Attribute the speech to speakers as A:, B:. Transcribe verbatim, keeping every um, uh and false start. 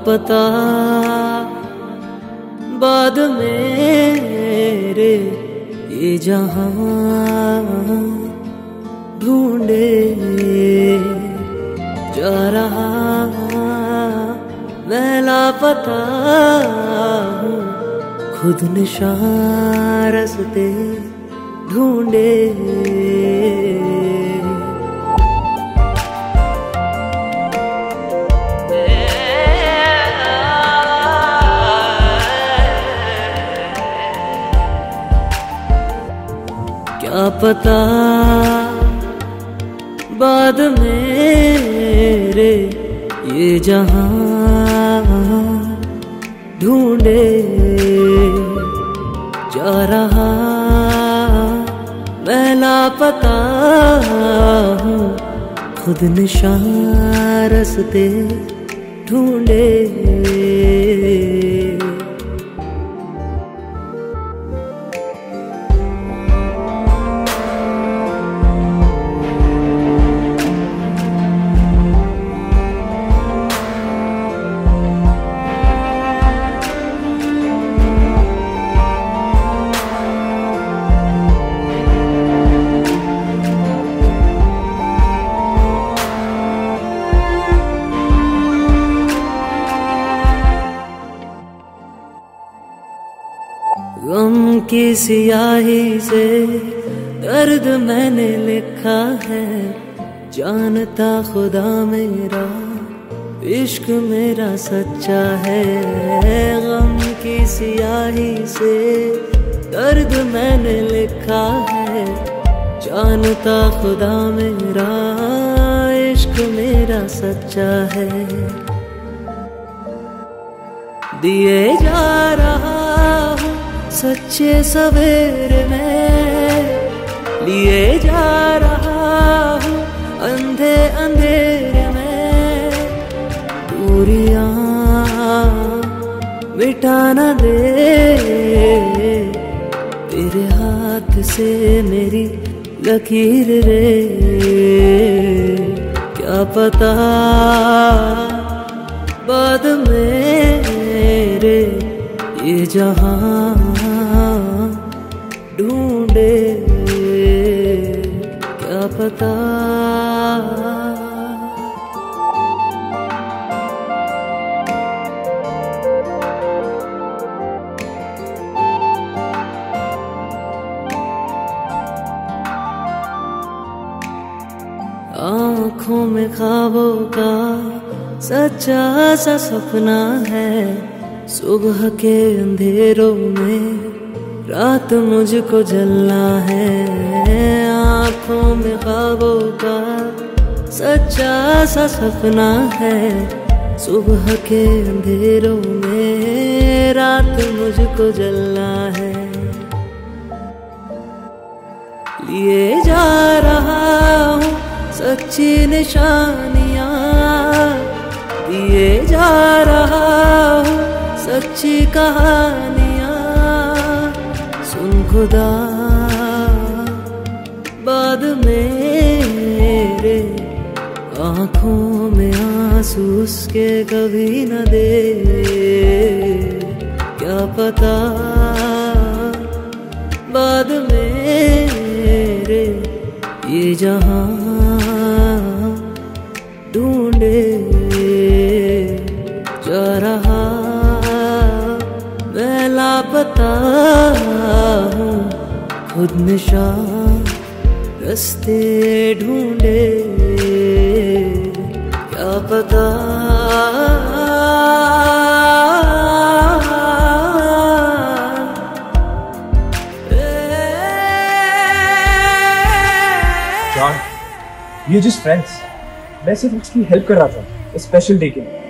A: पता बाद मेरे ये जहां ढूंढे जा रहा मैं लापता हूँ, खुद निशान रास्ते ढूंढे। क्या पता बाद मेरे ये जहां ढूंढे जा रहा मैं लापता हूँ, खुद निशान रास्ते ढूंढे। गम की सियाही से दर्द मैंने लिखा है, जानता खुदा मेरा इश्क मेरा सच्चा है। गम की सियाही से दर्द मैंने लिखा है, जानता खुदा मेरा इश्क मेरा सच्चा है। दिए जा रहा हूँ सच्चे सवेरे में, लिए जा रहा हूँ अंधे अंधेरे में। दूरियां मिटा न दे तेरे हाथ से मेरी लकीर रे। क्या पता बाद मेरे ये जहां ढूंढे, क्या पता। आँखों में ख्वाबों का सच्चा सा सपना है, सुबह के अंधेरों में रात मुझको जलना है। आँखों में ख्वाबों का सच्चा सा सपना है, सुबह के अंधेरों में रात मुझको जलना है। लिए जा रहा हूँ सच्ची निशानियाँ, दिए जा रहा हूँ सच्ची कहानियाँ। सुन खुदा बाद मेरे आँखों में आंसू उसके कभी न दे। क्या पता बाद मेरे ये जहां ढूंढे जा रहा मैं लापता हूँ, खुद निशान रास्ते ढूंढे। क्या पता
B: ये जस्ट फ्रेंड्स, मैं सिर्फ उसकी हेल्प कर रहा था स्पेशल डे के लिए।